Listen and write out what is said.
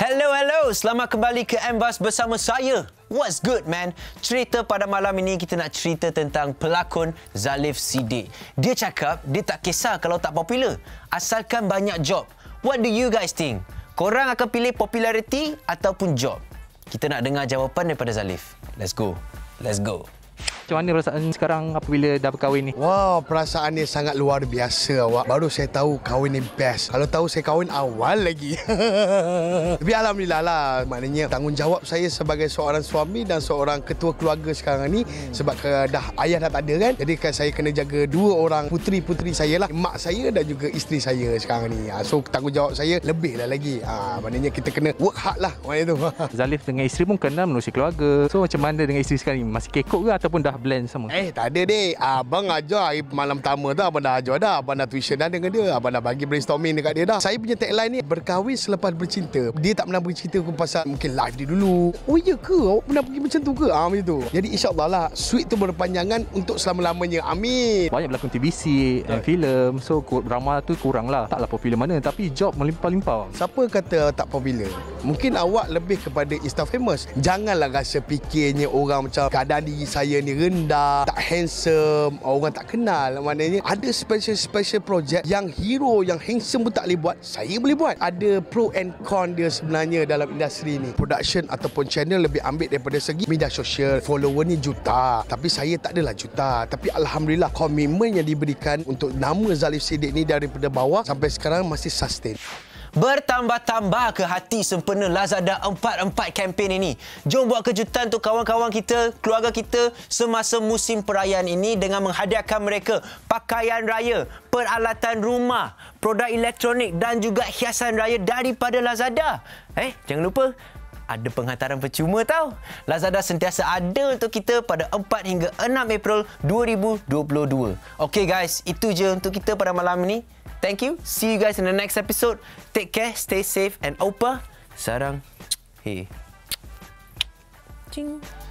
Hello. Selamat kembali ke Ambas bersama saya. What's good, man? Cerita pada malam ini kita nak cerita tentang pelakon Zalif Siddiq. Dia cakap dia tak kisah kalau tak popular, asalkan banyak job. What do you guys think? Korang akan pilih populariti ataupun job? Kita nak dengar jawapan daripada Zalif. Let's go. Macam mana perasaan sekarang apabila dah berkahwin ni? Wow, perasaan ni sangat luar biasa awak. Baru saya tahu kahwin ni best. Kalau tahu saya kahwin awal lagi. Tapi alhamdulillah lah. Maknanya tanggungjawab saya sebagai seorang suami dan seorang ketua keluarga sekarang ni sebab dah ayah dah tak ada kan. Jadi kan saya kena jaga dua orang puteri-puteri saya lah. Mak saya dan juga isteri saya sekarang ni. So tanggungjawab saya lebih lah lagi. Maknanya kita kena work hard lah. Maknanya tu. Zalif dengan isteri pun kenal menerusi keluarga. So macam mana dengan isteri sekarang ni? Masih kekok ke ataupun dah blend sama? Tak ada dek. Abang ajar hari malam pertama tu abang dah ajar dah. Abang dah tuition dah dengan dia. Abang dah bagi brainstorming dekat dia dah. Saya punya tagline ni berkahwin selepas bercinta. Dia tak pernah bercerita pun pasal mungkin live dia dulu. Oh iya ke? Awak pernah pergi macam tu ke? Macam tu. Jadi insyaAllah lah sweet tu berpanjangan untuk selama-lamanya. Amin. Banyak berlakon TVC, filem. So drama tu kurang lah. Taklah popular mana. Tapi job melimpah-limpah. Siapa kata tak popular? Mungkin awak lebih kepada Insta famous. Janganlah rasa fikirnya orang macam keadaan diri saya ni rendah, tak handsome, orang tak kenal. Maknanya ada special project yang hero yang handsome pun tak boleh buat, saya boleh buat. Ada pro and con dia sebenarnya dalam industri ni. Production ataupun channel lebih ambil daripada segi media sosial. Follower ni juta, tapi saya tak adalah juta. Tapi alhamdulillah komitmen yang diberikan untuk nama Zalif Siddiq ni daripada bawah sampai sekarang masih sustain. Bertambah-tambah ke hati sempena Lazada 44 kempen ini. Jom buat kejutan untuk kawan-kawan kita, keluarga kita semasa musim perayaan ini dengan menghadiahkan mereka pakaian raya, peralatan rumah, produk elektronik dan juga hiasan raya daripada Lazada. Jangan lupa ada penghantaran percuma tau. Lazada sentiasa ada untuk kita pada 4 hingga 6 April 2022. Okay guys, itu je untuk kita pada malam ini. Thank you. See you guys in the next episode. Take care, stay safe and Opa sarang. Hey. Ching.